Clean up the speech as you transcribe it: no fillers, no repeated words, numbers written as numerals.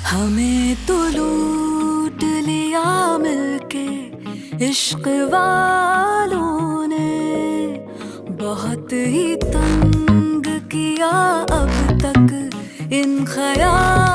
हमें तो लूट लिया मिलके इश्क वालों ने, बहुत ही तंग किया अब तक इन ख्यालों